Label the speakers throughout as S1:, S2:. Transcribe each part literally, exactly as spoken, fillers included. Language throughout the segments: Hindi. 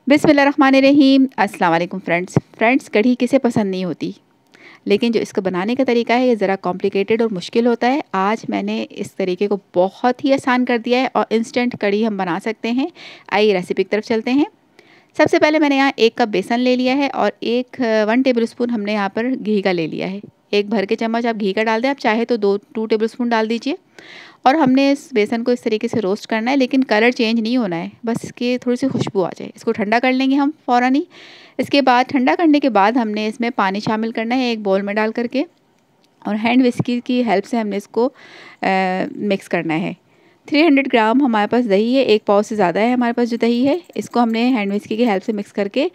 S1: बिस्मिल्लाहिर्रहमानिर्रहीम। अस्सलाम वालेकुम फ्रेंड्स फ्रेंड्स कढ़ी किसे पसंद नहीं होती, लेकिन जो इसको बनाने का तरीका है ये ज़रा कॉम्प्लिकेटेड और मुश्किल होता है। आज मैंने इस तरीके को बहुत ही आसान कर दिया है और इंस्टेंट कढ़ी हम बना सकते हैं। आइए रेसिपी की तरफ चलते हैं। सबसे पहले मैंने यहाँ एक कप बेसन ले लिया है और एक वन टेबल स्पून हमने यहाँ पर घी का ले लिया है। एक भर के चम्मच आप घी का डाल दें, आप चाहे तो दो टू टेबल स्पून डाल दीजिए। और हमने इस बेसन को इस तरीके से रोस्ट करना है, लेकिन कलर चेंज नहीं होना है, बस इसकी थोड़ी सी खुशबू आ जाए। इसको ठंडा कर लेंगे हम फ़ौरन ही। इसके बाद ठंडा करने के बाद हमने इसमें पानी शामिल करना है एक बाउल में डाल करके, और हैंड विस्की की हेल्प से हमने इसको आ, मिक्स करना है। तीन सौ ग्राम हमारे पास दही है, एक पाव से ज़्यादा है हमारे पास जो दही है। इसको हमने हैंड विस्की की हेल्प से मिक्स करके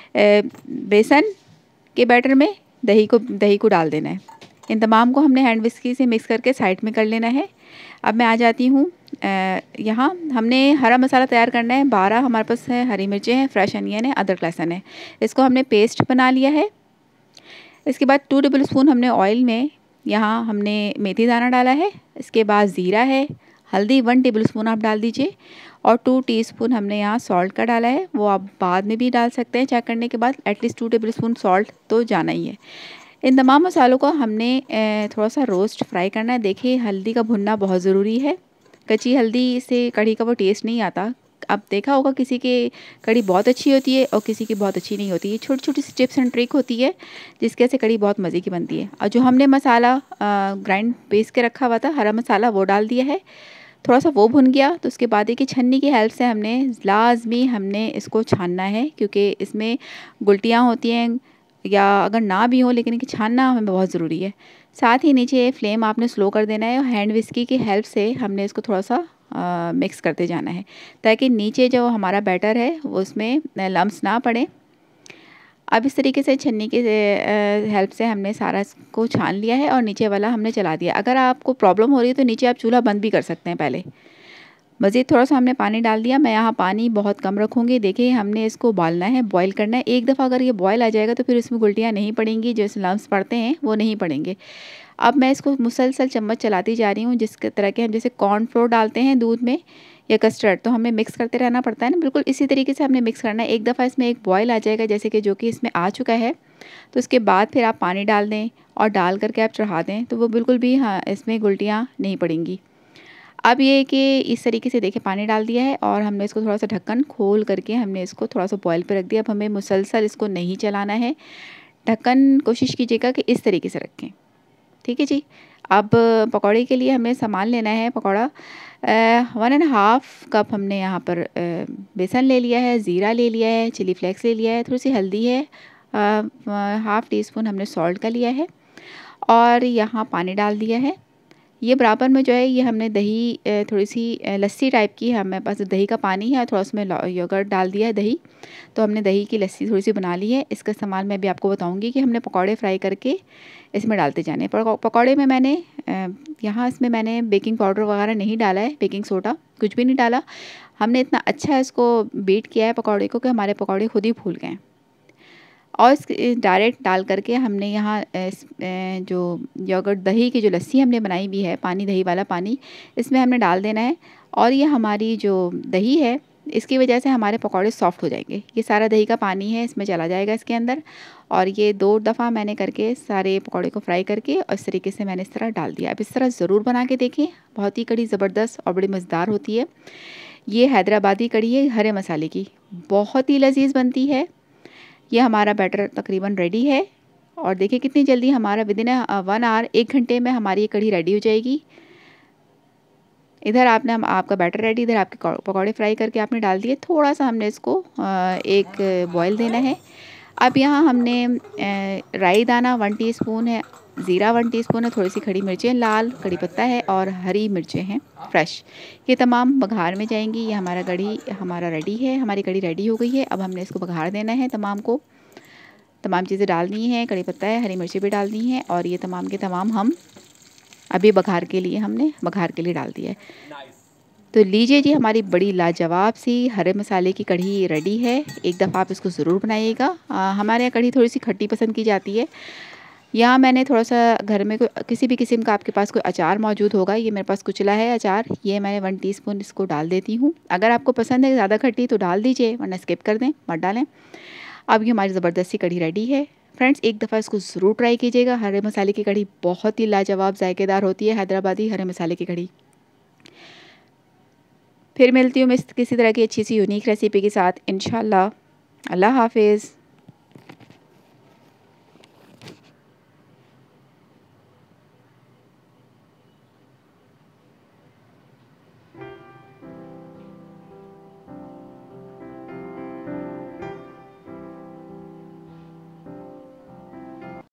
S1: बेसन के बैटर में दही को दही को डाल देना है। इन तमाम को हमने हैंड विस्की से मिक्स करके साइड में कर लेना है। अब मैं आ जाती हूँ यहाँ। हमने हरा मसाला तैयार करना है। बारह हमारे पास है हरी मिर्चें हैं, फ्रेश अनियन है, अदरक लहसुन है। इसको हमने पेस्ट बना लिया है। इसके बाद टू टेबल स्पून हमने ऑयल में यहाँ हमने मेथी दाना डाला है। इसके बाद ज़ीरा है, हल्दी वन टेबल स्पून आप डाल दीजिए, और टू टीस्पून हमने यहाँ सॉल्ट का डाला है। वो आप बाद में भी डाल सकते हैं, चेक करने के बाद। At least two tablespoon salt तो जाना ही है। इन तमाम मसालों को हमने थोड़ा सा रोस्ट फ्राई करना है। देखिए हल्दी का भुनना बहुत ज़रूरी है। कच्ची हल्दी से कढ़ी का वो टेस्ट नहीं आता। अब देखा होगा किसी के कढ़ी बहुत अच्छी होती है और किसी की बहुत अच्छी नहीं होती है। छोटी छोटी सी टिप्स एंड ट्रिक होती है जिसके से कढ़ी बहुत मज़े की बनती है। और जो हमने मसाला ग्राइंड पीस के रखा हुआ था हरा मसाला, वो डाल दिया है। थोड़ा सा वो भुन गया तो उसके बाद देखिए छन्नी की हेल्प से हमने लाजमी हमने इसको छानना है, क्योंकि इसमें गुलटियाँ होती हैं, या अगर ना भी हो लेकिन इनकी छानना हमें बहुत ज़रूरी है। साथ ही नीचे फ्लेम आपने स्लो कर देना है और हैंड विस्की की हेल्प से हमने इसको थोड़ा सा आ, मिक्स करते जाना है, ताकि नीचे जो हमारा बैटर है वो उसमें लम्स ना पड़े। अब इस तरीके से छन्नी की हेल्प से हमने सारा इसको छान लिया है और नीचे वाला हमने चला दिया। अगर आपको प्रॉब्लम हो रही है तो नीचे आप चूल्हा बंद भी कर सकते हैं पहले। मज़ीद थोड़ा सा हमने पानी डाल दिया। मैं यहाँ पानी बहुत कम रखूँगी। देखिए हमने इसको उबालना है, बॉईल करना है। एक दफ़ा अगर ये बॉईल आ जाएगा तो फिर इसमें गुलटियाँ नहीं पड़ेंगी, जो इस लम्स पड़ते हैं वो नहीं पड़ेंगे। अब मैं इसको मुसलसल चम्मच चलाती जा रही हूँ। जिस तरह के हम जैसे कॉर्नफ्लोर डालते हैं दूध में या कस्टर्ड, तो हमें मिक्स करते रहना पड़ता है ना, बिल्कुल इसी तरीके से हमने मिक्स करना है। एक दफ़ा इसमें एक बॉयल आ जाएगा, जैसे कि जो कि इसमें आ चुका है, तो उसके बाद फिर आप पानी डाल दें और डाल करके आप चढ़ा दें, तो वो बिल्कुल भी हाँ इसमें गुलटियाँ नहीं पड़ेंगी। अब ये कि इस तरीके से देखिए पानी डाल दिया है और हमने इसको थोड़ा सा ढक्कन खोल करके हमने इसको थोड़ा सा बॉयल पे रख दिया। अब हमें मुसलसल इसको नहीं चलाना है। ढक्कन कोशिश कीजिएगा कि इस तरीके से रखें, ठीक है जी। अब पकौड़े के लिए हमें सामान लेना है। Pakora one and half cup हमने यहाँ पर आ, बेसन ले लिया है, ज़ीरा ले लिया है, चिली फ्लेक्स ले लिया है, थोड़ी सी हल्दी है, हाफ़ टी स्पून हमने सॉल्ट का लिया है, और यहाँ पानी डाल दिया है। ये बराबर में जो है ये हमने दही थोड़ी सी लस्सी टाइप की है, हमारे पास दही का पानी है और थोड़ा उसमें योगर्ट डाल दिया है दही, तो हमने दही की लस्सी थोड़ी सी बना ली है। इसका इस्तेमाल मैं भी आपको बताऊंगी कि हमने पकौड़े फ्राई करके इसमें डालते जाने। पकौड़े में मैंने यहाँ इसमें मैंने बेकिंग पाउडर वगैरह नहीं डाला है, बेकिंग सोडा कुछ भी नहीं डाला। हमने इतना अच्छा इसको बीट किया है पकौड़े को कि हमारे पकौड़े खुद ही फूल गए। और इस डायरेक्ट डाल करके हमने यहाँ जो योगर्ट दही की जो लस्सी हमने बनाई भी है, पानी दही वाला पानी, इसमें हमने डाल देना है। और ये हमारी जो दही है इसकी वजह से हमारे पकौड़े सॉफ्ट हो जाएंगे। ये सारा दही का पानी है इसमें चला जाएगा इसके अंदर। और ये दो दफ़ा मैंने करके सारे पकौड़े को फ्राई करके और इस तरीके से मैंने इस तरह डाल दिया। अब इस तरह ज़रूर बना के देखें, बहुत ही कढ़ी ज़बरदस्त और बड़ी मज़ेदार होती है। ये हैदराबादी कढ़ी है हरे मसाले की, बहुत ही लजीज बनती है। ये हमारा बैटर तकरीबन रेडी है और देखिए कितनी जल्दी हमारा विद इन वन आवर एक घंटे में हमारी ये कढ़ी रेडी हो जाएगी। इधर आपने हम आपका बैटर रेडी, इधर आपके पकौड़े फ्राई करके आपने डाल दिए। थोड़ा सा हमने इसको एक बॉईल देना है। अब यहाँ हमने राई दाना वन टीस्पून है, ज़ीरा वन टीस्पून है, थोड़ी सी खड़ी मिर्चें लाल, कड़ी पत्ता है और हरी मिर्चें हैं फ्रेश। ये तमाम बघार में जाएंगी। ये हमारा कढ़ी हमारा रेडी है, हमारी कढ़ी रेडी हो गई है। अब हमने इसको बघार देना है। तमाम को तमाम चीज़ें डालनी है, कड़ी पत्ता है, हरी मिर्चें भी डालनी है, और ये तमाम के तमाम हम अभी बघार के लिए हमने बघार के लिए डाल दिया है। तो लीजिए जी, हमारी बड़ी लाजवाब सी हरे मसाले की कढ़ी रेडी है। एक दफ़ा आप इसको ज़रूर बनाइएगा। हमारे यहाँ कढ़ी थोड़ी सी खट्टी पसंद की जाती है। यहाँ मैंने थोड़ा सा घर में कोई किसी भी किस्म का आपके पास कोई अचार मौजूद होगा, ये मेरे पास कुचला है अचार, ये मैंने वन टीस्पून इसको डाल देती हूँ। अगर आपको पसंद है ज़्यादा खट्टी तो डाल दीजिए, वरना स्किप कर दें, मत डालें। अब ये हमारी ज़बरदस्ती कढ़ी रेडी है। फ्रेंड्स, एक दफ़ा इसको ज़रूर ट्राई कीजिएगा। हरे मसाले की कढ़ी बहुत ही लाजवाब जायकेदार होती है, हैदराबादी हरे मसाले की कढ़ी। फिर मिलती हूँ मैं किसी तरह की अच्छी सी यूनिक रेसिपी के साथ इंशाल्लाह। अल्लाह हाफिज़।